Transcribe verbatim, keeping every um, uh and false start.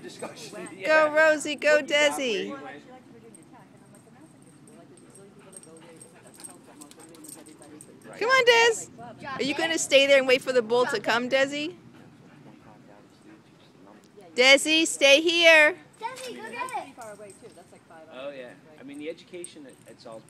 discussion. Yeah. Go Rosie, go Desi. Come on, Des. Are you going to stay there and wait for the bull to come, Desi? Desi, stay here. Desi, go get it. Oh yeah. I mean the education at, at Salisbury.